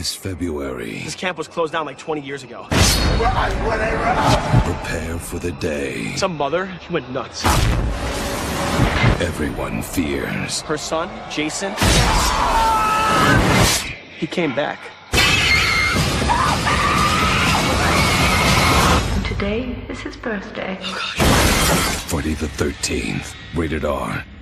This February, This camp was closed down like 20 years ago. prepare for the day Some mother, she went nuts. everyone fears. Her son, Jason, he came back. Today is his birthday. Friday the 13th, rated R.